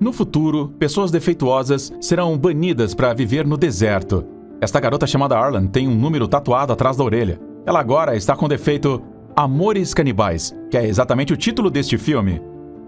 No futuro, pessoas defeituosas serão banidas para viver no deserto. Esta garota chamada Arlen tem um número tatuado atrás da orelha. Ela agora está com o defeito Amores Canibais, que é exatamente o título deste filme.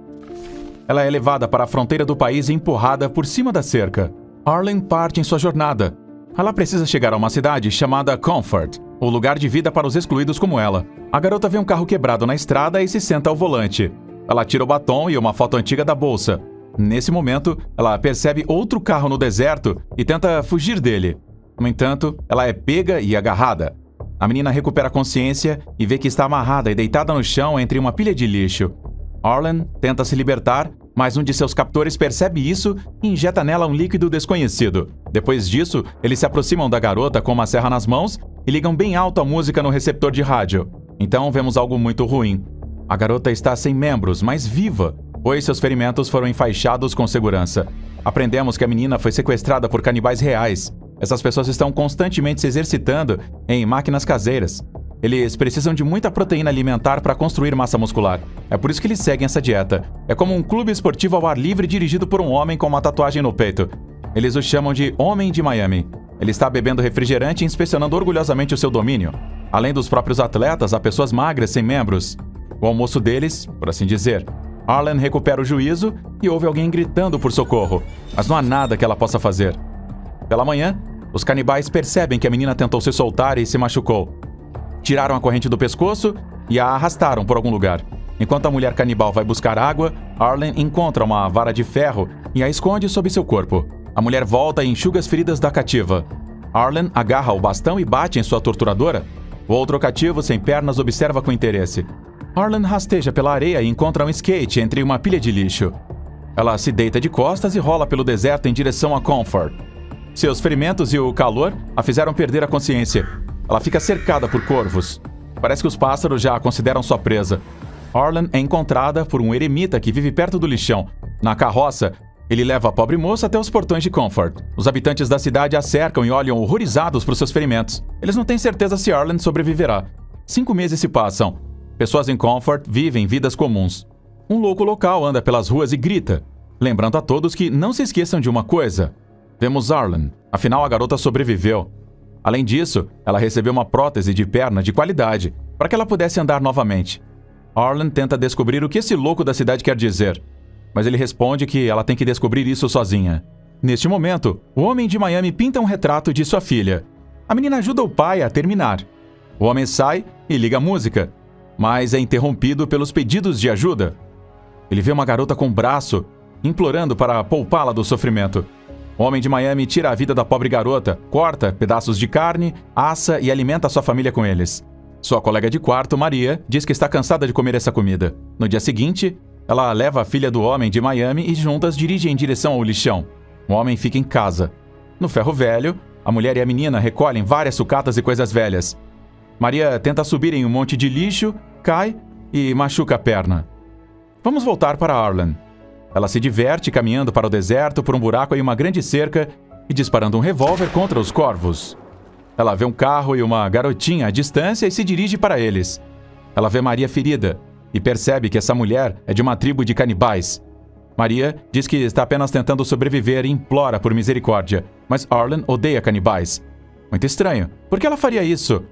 Ela é levada para a fronteira do país e empurrada por cima da cerca. Arlen parte em sua jornada. Ela precisa chegar a uma cidade chamada Comfort, o lugar de vida para os excluídos como ela. A garota vê um carro quebrado na estrada e se senta ao volante. Ela tira o batom e uma foto antiga da bolsa. Nesse momento, ela percebe outro carro no deserto e tenta fugir dele. No entanto, ela é pega e agarrada. A menina recupera a consciência e vê que está amarrada e deitada no chão entre uma pilha de lixo. Arlen tenta se libertar, mas um de seus captores percebe isso e injeta nela um líquido desconhecido. Depois disso, eles se aproximam da garota com uma serra nas mãos e ligam bem alto a música no receptor de rádio. Então vemos algo muito ruim. A garota está sem membros, mas viva, pois seus ferimentos foram enfaixados com segurança. Aprendemos que a menina foi sequestrada por canibais reais. Essas pessoas estão constantemente se exercitando em máquinas caseiras. Eles precisam de muita proteína alimentar para construir massa muscular. É por isso que eles seguem essa dieta. É como um clube esportivo ao ar livre dirigido por um homem com uma tatuagem no peito. Eles o chamam de Homem de Miami. Ele está bebendo refrigerante e inspecionando orgulhosamente o seu domínio. Além dos próprios atletas, há pessoas magras sem membros. O almoço deles, por assim dizer. Arlen recupera o juízo e ouve alguém gritando por socorro, mas não há nada que ela possa fazer. Pela manhã, os canibais percebem que a menina tentou se soltar e se machucou. Tiraram a corrente do pescoço e a arrastaram por algum lugar. Enquanto a mulher canibal vai buscar água, Arlen encontra uma vara de ferro e a esconde sob seu corpo. A mulher volta e enxuga as feridas da cativa. Arlen agarra o bastão e bate em sua torturadora. O outro cativo, sem pernas, observa com interesse. Arlen rasteja pela areia e encontra um skate entre uma pilha de lixo. Ela se deita de costas e rola pelo deserto em direção a Comfort. Seus ferimentos e o calor a fizeram perder a consciência. Ela fica cercada por corvos. Parece que os pássaros já a consideram sua presa. Arlen é encontrada por um eremita que vive perto do lixão. Na carroça, ele leva a pobre moça até os portões de Comfort. Os habitantes da cidade a cercam e olham horrorizados por seus ferimentos. Eles não têm certeza se Arlen sobreviverá. 5 meses se passam. Pessoas em Comfort vivem vidas comuns. Um louco local anda pelas ruas e grita, lembrando a todos que não se esqueçam de uma coisa. Vemos Arlen. Afinal, a garota sobreviveu. Além disso, ela recebeu uma prótese de perna de qualidade, para que ela pudesse andar novamente. Arlen tenta descobrir o que esse louco da cidade quer dizer, mas ele responde que ela tem que descobrir isso sozinha. Neste momento, o Homem de Miami pinta um retrato de sua filha. A menina ajuda o pai a terminar. O homem sai e liga a música, mas é interrompido pelos pedidos de ajuda. Ele vê uma garota com um braço, implorando para poupá-la do sofrimento. O Homem de Miami tira a vida da pobre garota, corta pedaços de carne, assa e alimenta sua família com eles. Sua colega de quarto, Maria, diz que está cansada de comer essa comida. No dia seguinte, ela leva a filha do Homem de Miami e juntas dirigem em direção ao lixão. O homem fica em casa. No ferro velho, a mulher e a menina recolhem várias sucatas e coisas velhas. Maria tenta subir em um monte de lixo, cai e machuca a perna. Vamos voltar para Arlen. Ela se diverte caminhando para o deserto por um buraco em uma grande cerca e disparando um revólver contra os corvos. Ela vê um carro e uma garotinha à distância e se dirige para eles. Ela vê Maria ferida e percebe que essa mulher é de uma tribo de canibais. Maria diz que está apenas tentando sobreviver e implora por misericórdia, mas Arlen odeia canibais. Muito estranho. Por que ela faria isso?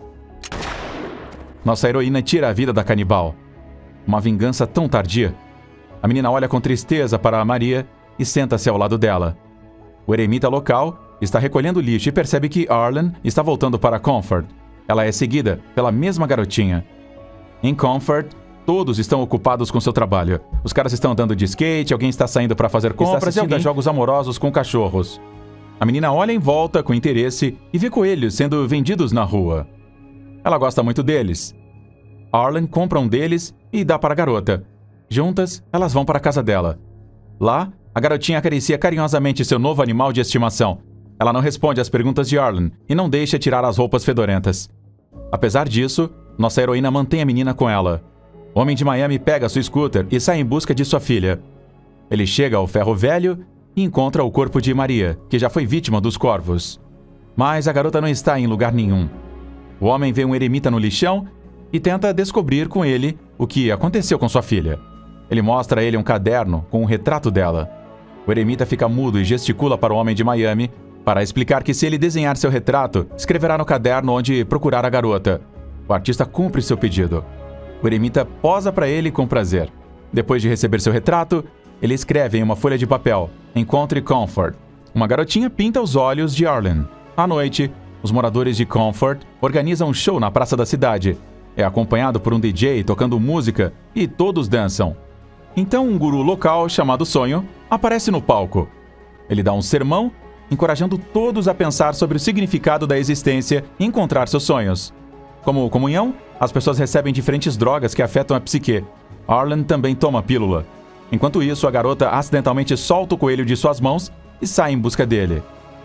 Nossa heroína tira a vida da canibal. Uma vingança tão tardia. A menina olha com tristeza para Maria e senta-se ao lado dela. O eremita local está recolhendo lixo e percebe que Arlen está voltando para Comfort. Ela é seguida pela mesma garotinha. Em Comfort, todos estão ocupados com seu trabalho. Os caras estão andando de skate, alguém está saindo para fazer compras e alguém jogos amorosos com cachorros. A menina olha em volta com interesse e vê coelhos sendo vendidos na rua. Ela gosta muito deles. Arlen compra um deles e dá para a garota. Juntas, elas vão para a casa dela. Lá, a garotinha acaricia carinhosamente seu novo animal de estimação. Ela não responde às perguntas de Arlen e não deixa tirar as roupas fedorentas. Apesar disso, nossa heroína mantém a menina com ela. O Homem de Miami pega sua scooter e sai em busca de sua filha. Ele chega ao ferro velho e encontra o corpo de Maria, que já foi vítima dos corvos. Mas a garota não está em lugar nenhum. O homem vê um eremita no lixão e tenta descobrir com ele o que aconteceu com sua filha. Ele mostra a ele um caderno com um retrato dela. O eremita fica mudo e gesticula para o homem de Miami para explicar que se ele desenhar seu retrato, escreverá no caderno onde procurar a garota. O artista cumpre seu pedido. O eremita posa para ele com prazer. Depois de receber seu retrato, ele escreve em uma folha de papel: Encontre Comfort. Uma garotinha pinta os olhos de Arlen. À noite, os moradores de Comfort organizam um show na praça da cidade. É acompanhado por um DJ tocando música e todos dançam. Então um guru local chamado Sonho aparece no palco. Ele dá um sermão, encorajando todos a pensar sobre o significado da existência e encontrar seus sonhos. Como comunhão, as pessoas recebem diferentes drogas que afetam a psique. Arlen também toma a pílula. Enquanto isso, a garota acidentalmente solta o coelho de suas mãos e sai em busca dele.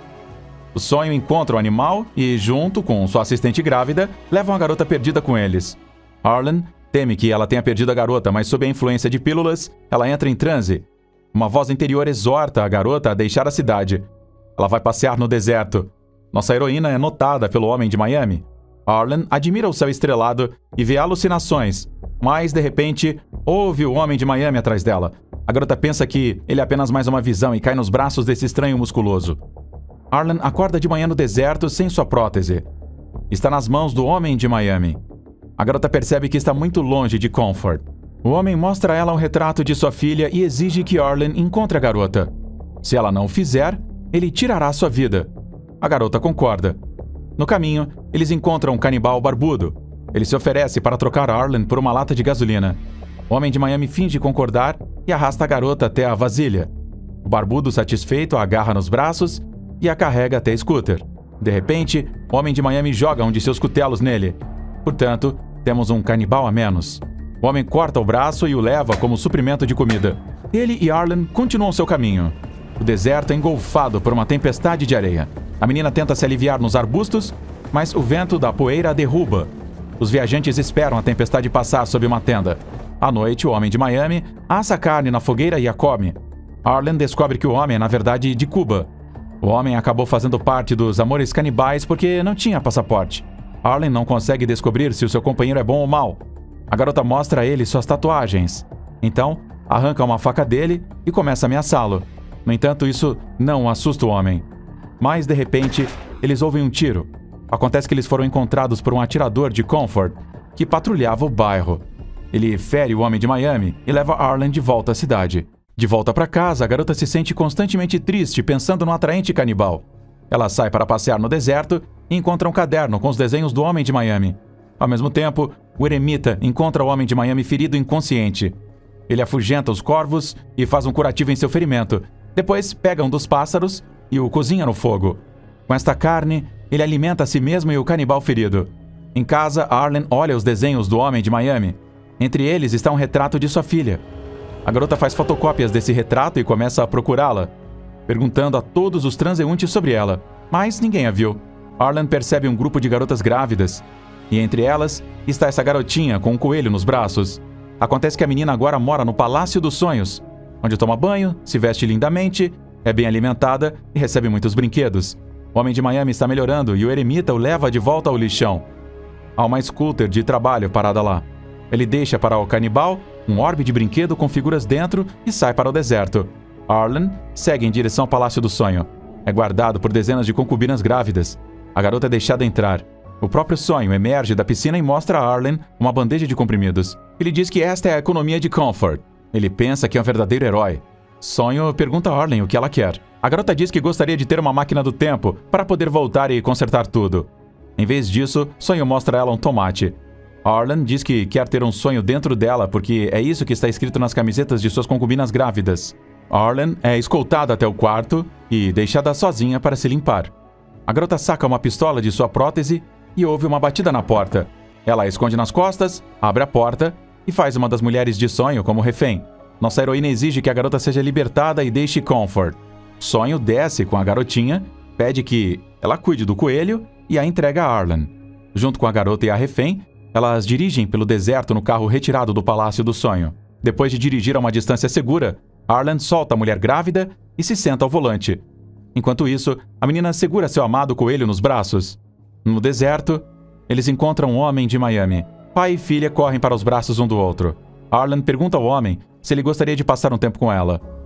O Sonho encontra o animal e, junto com sua assistente grávida, levam a garota perdida com eles. Arlen teme que ela tenha perdido a garota, mas sob a influência de pílulas, ela entra em transe. Uma voz interior exorta a garota a deixar a cidade. Ela vai passear no deserto. Nossa heroína é notada pelo homem de Miami. Arlen admira o céu estrelado e vê alucinações, mas, de repente, ouve o homem de Miami atrás dela. A garota pensa que ele é apenas mais uma visão e cai nos braços desse estranho musculoso. Arlen acorda de manhã no deserto sem sua prótese. Está nas mãos do homem de Miami. A garota percebe que está muito longe de Comfort. O homem mostra a ela um retrato de sua filha e exige que Arlen encontre a garota. Se ela não o fizer, ele tirará sua vida. A garota concorda. No caminho, eles encontram um canibal barbudo. Ele se oferece para trocar Arlen por uma lata de gasolina. O homem de Miami finge concordar e arrasta a garota até a vasilha. O barbudo, satisfeito, a agarra nos braços e a carrega até Scooter. De repente, o homem de Miami joga um de seus cutelos nele. Portanto, temos um canibal a menos. O homem corta o braço e o leva como suprimento de comida. Ele e Arlen continuam seu caminho. O deserto é engolfado por uma tempestade de areia. A menina tenta se aliviar nos arbustos, mas o vento da poeira a derruba. Os viajantes esperam a tempestade passar sob uma tenda. À noite, o homem de Miami assa a carne na fogueira e a come. Arlen descobre que o homem é, na verdade, de Cuba. O homem acabou fazendo parte dos Amores Canibais porque não tinha passaporte. Arlen não consegue descobrir se o seu companheiro é bom ou mau. A garota mostra a ele suas tatuagens. Então, arranca uma faca dele e começa a ameaçá-lo. No entanto, isso não assusta o homem. Mas, de repente, eles ouvem um tiro. Acontece que eles foram encontrados por um atirador de Comfort que patrulhava o bairro. Ele fere o homem de Miami e leva Arlen de volta à cidade. De volta para casa, a garota se sente constantemente triste pensando no atraente canibal. Ela sai para passear no deserto e encontra um caderno com os desenhos do homem de Miami. Ao mesmo tempo, o eremita encontra o homem de Miami ferido inconsciente. Ele afugenta os corvos e faz um curativo em seu ferimento. Depois, pega um dos pássaros e o cozinha no fogo. Com esta carne, ele alimenta a si mesmo e o canibal ferido. Em casa, Arlen olha os desenhos do homem de Miami. Entre eles está um retrato de sua filha. A garota faz fotocópias desse retrato e começa a procurá-la, perguntando a todos os transeuntes sobre ela, mas ninguém a viu. Arlen percebe um grupo de garotas grávidas, e entre elas está essa garotinha com um coelho nos braços. Acontece que a menina agora mora no Palácio dos Sonhos, onde toma banho, se veste lindamente, é bem alimentada e recebe muitos brinquedos. O homem de Miami está melhorando e o eremita o leva de volta ao lixão. Há uma scooter de trabalho parada lá. Ele deixa para o canibal um orbe de brinquedo com figuras dentro e sai para o deserto. Arlen segue em direção ao Palácio do Sonho. É guardado por dezenas de concubinas grávidas. A garota é deixada entrar. O próprio Sonho emerge da piscina e mostra a Arlen uma bandeja de comprimidos. Ele diz que esta é a economia de Comfort. Ele pensa que é um verdadeiro herói. Sonho pergunta a Arlen o que ela quer. A garota diz que gostaria de ter uma máquina do tempo para poder voltar e consertar tudo. Em vez disso, Sonho mostra a ela um tomate. Arlen diz que quer ter um sonho dentro dela porque é isso que está escrito nas camisetas de suas concubinas grávidas. Arlen é escoltada até o quarto e deixada sozinha para se limpar. A garota saca uma pistola de sua prótese e ouve uma batida na porta. Ela a esconde nas costas, abre a porta e faz uma das mulheres de Sonho como refém. Nossa heroína exige que a garota seja libertada e deixe Comfort. Sonho desce com a garotinha, pede que ela cuide do coelho e a entrega a Arlen. Junto com a garota e a refém, elas dirigem pelo deserto no carro retirado do Palácio do Sonho. Depois de dirigir a uma distância segura, Arlen solta a mulher grávida e se senta ao volante. Enquanto isso, a menina segura seu amado coelho nos braços. No deserto, eles encontram um homem de Miami. Pai e filha correm para os braços um do outro. Arlen pergunta ao homem se ele gostaria de passar um tempo com ela.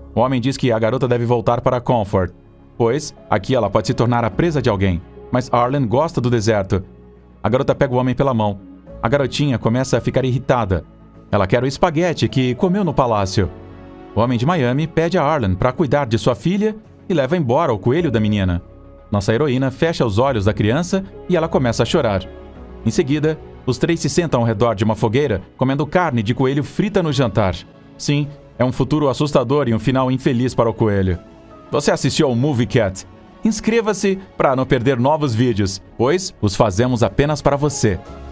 O homem diz que a garota deve voltar para Comfort, pois aqui ela pode se tornar a presa de alguém. Mas Arlen gosta do deserto. A garota pega o homem pela mão. A garotinha começa a ficar irritada. Ela quer o espaguete que comeu no palácio. O homem de Miami pede a Arlen para cuidar de sua filha e leva embora o coelho da menina. Nossa heroína fecha os olhos da criança e ela começa a chorar. Em seguida, os três se sentam ao redor de uma fogueira, comendo carne de coelho frita no jantar. Sim, é um futuro assustador e um final infeliz para o coelho. Você assistiu ao Movie Cat? Inscreva-se para não perder novos vídeos, pois os fazemos apenas para você.